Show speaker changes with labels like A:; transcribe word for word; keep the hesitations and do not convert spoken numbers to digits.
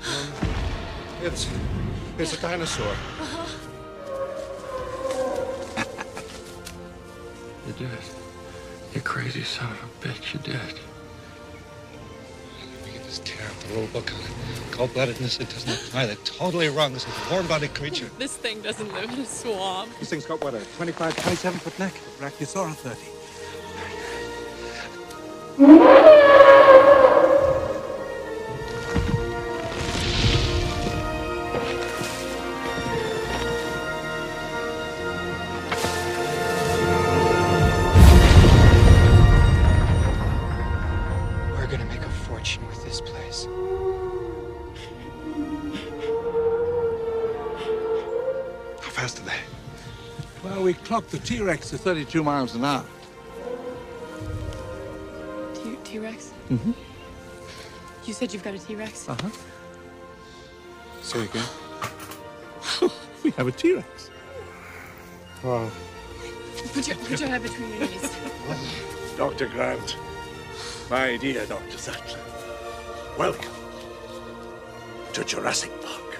A: Um, it's... it's a dinosaur.
B: Uh-huh.
C: You did. You crazy son of a bitch, you did.
A: We get this terrible rule book on it. Cold-bloodedness, it doesn't apply. They're totally wrong. This is a warm-bodied creature.
B: This thing doesn't live in a swamp.
A: This thing's got, what, a twenty-five, twenty-seven foot neck?
D: Brachiosaurus thirty.
A: We're gonna make a fortune with this place. How fast are they?
D: Well, we clocked the T-Rex to thirty-two miles an hour.
B: T- T-Rex?
D: Mm-hmm.
B: You said you've got a T-Rex?
D: Uh-huh.
A: Say again?
D: We have a T-Rex.
A: Wow.
B: Put your, put your head between your knees.
D: Doctor Grant, my dear Doctor Sattler, welcome to Jurassic Park.